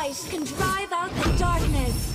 light can drive out the darkness.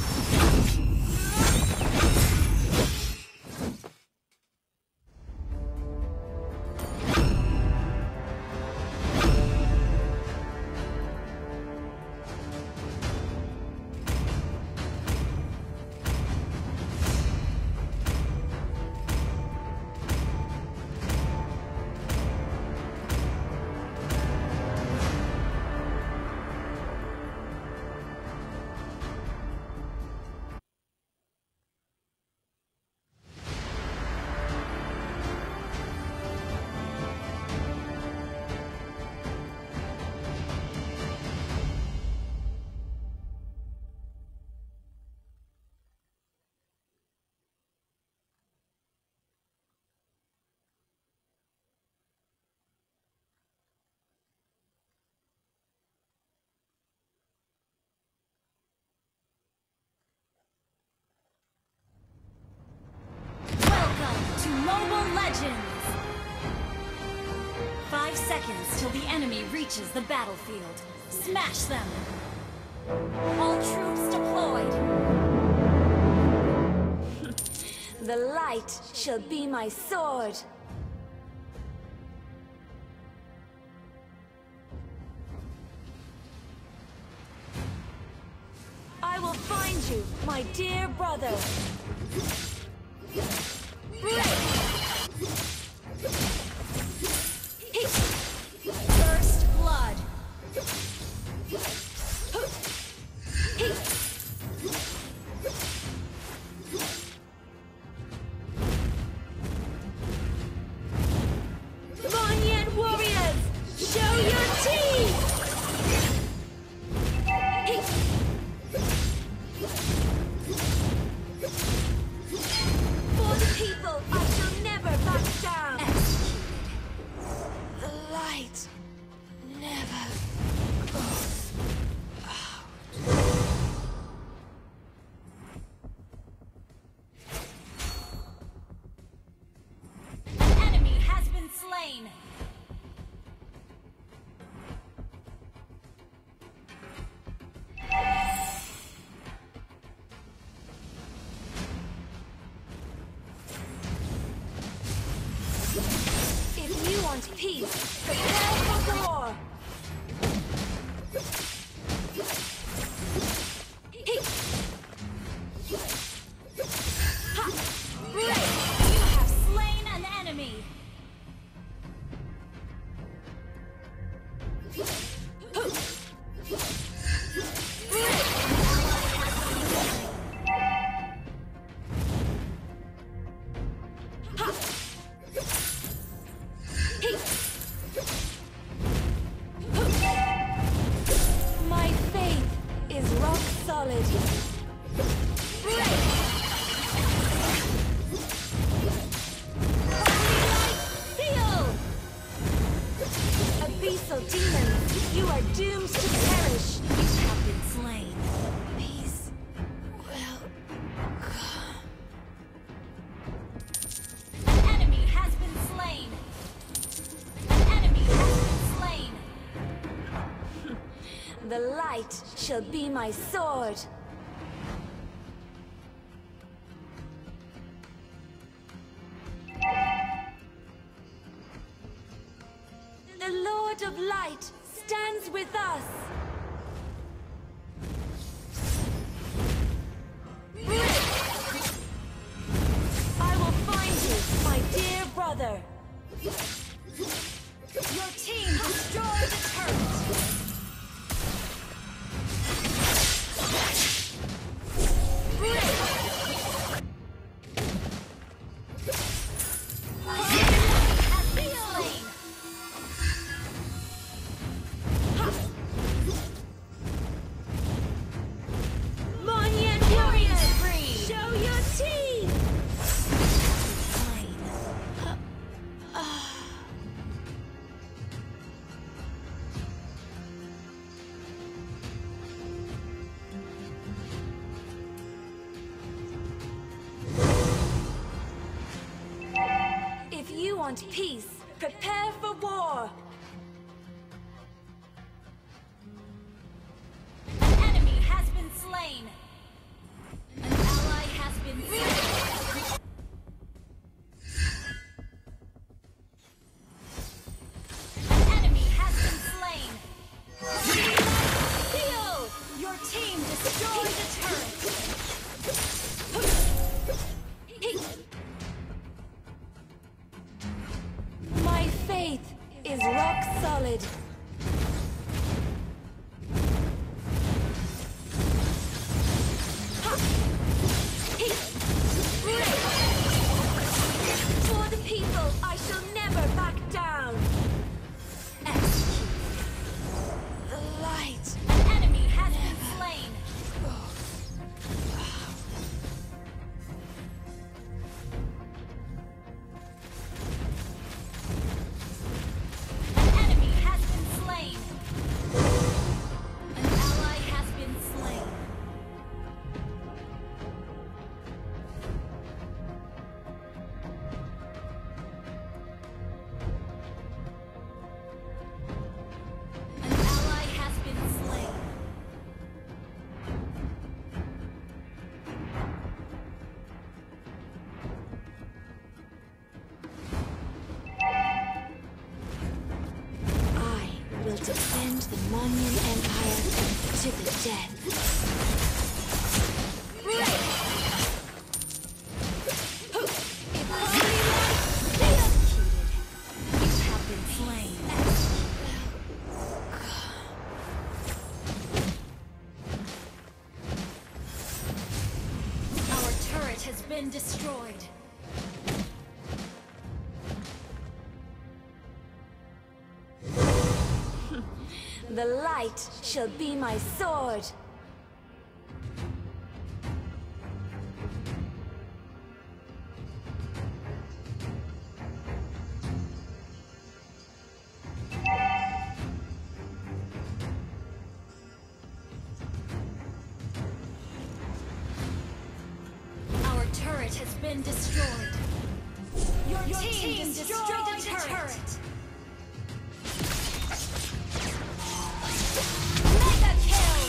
Mobile Legends! 5 seconds till the enemy reaches the battlefield. Smash them! All troops deployed! The light shall be my sword. I will find you, my dear brother. First blood. Valiant warriors, show your teeth! For the people, I shall never back down. The light never goes out. An enemy has been slain. If you want peace, prepare for war. You have slain an enemy. My faith is rock solid. Feel! Abyssal demons, you are doomed to perish. You have been slain. Peace will come. An enemy has been slain. An enemy has been slain. The light shall be my sword. The Lord of Light stands with us. I will find you, my dear brother. Your team destroyed the turret. Has been slain. Valiant warriors, show your teeth! Slain. If you want peace, prepare for war. An enemy slain. An ally has been slain. An enemy has been slain. Heal! Your team destroyed the turret. My faith is rock solid. For the people, I shall never back down. Execute. The light. An enemy has been slain. An enemy has been slain. An ally has been slain. An ally has been slain. I will defend the Monyan Empire to the death. You have been slain. Our turret has been destroyed. The light shall be my sword. Our turret has been destroyed. Your team destroyed the turret. Mega kill!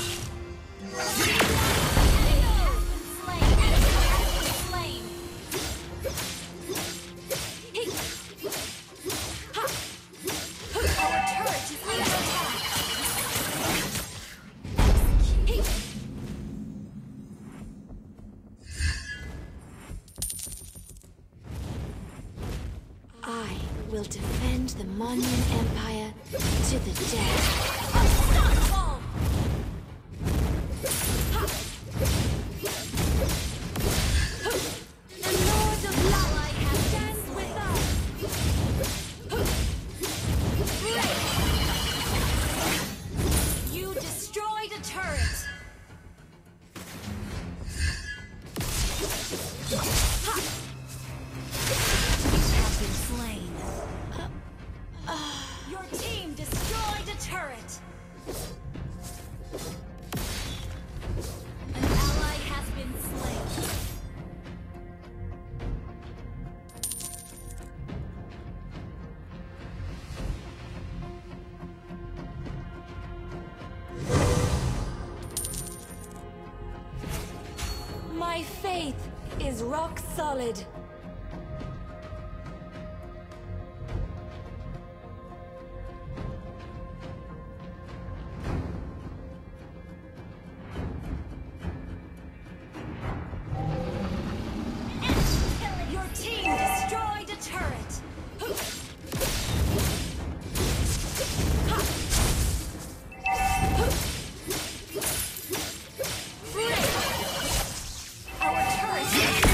Enemy has been slain. Enemy has been slain. Our turret is under attack. I will defend the Monyan Empire to the death. Unstoppable! The Lord of Light stands with us. You destroyed a turret. You have been slain. Your team destroyed a turret. An ally has been slain. My faith is rock solid. Your team destroyed a turret. Our turret is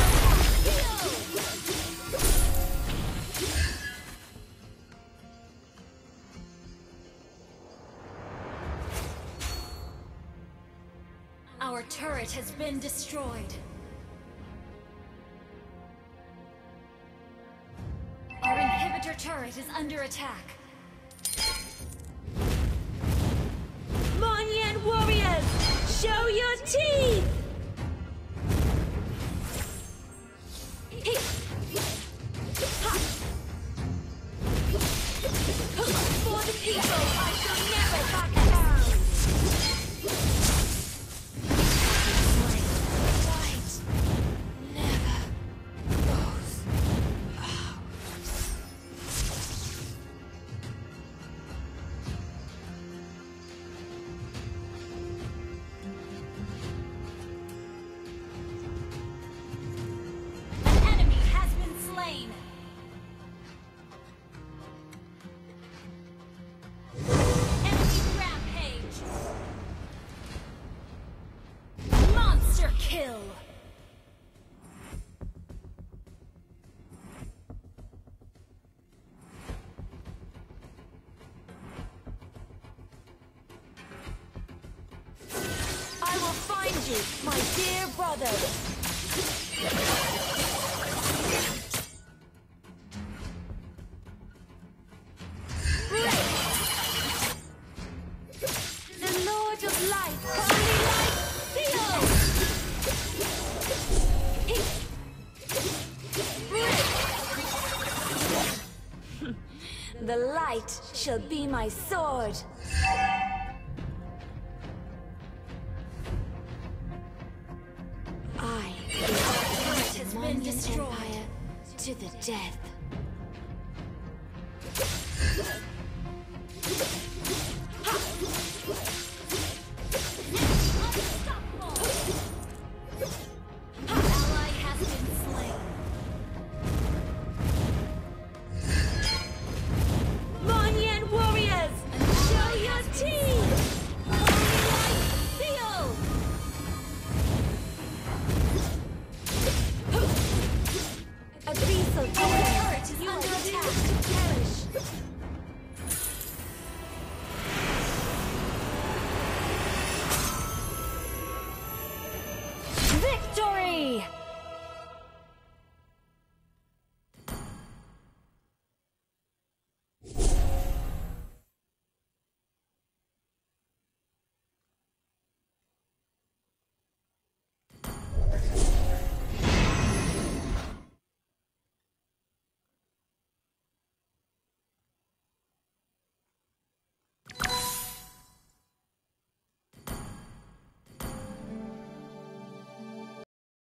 Our turret has been destroyed. Our inhibitor turret is under attack. Monyan warriors, show your teeth! For the people, I shall never back down! ready, my dear brothers. The Lord of Light, holy light, seal! The light shall be my sword. I will fight the Monian Empire to the death.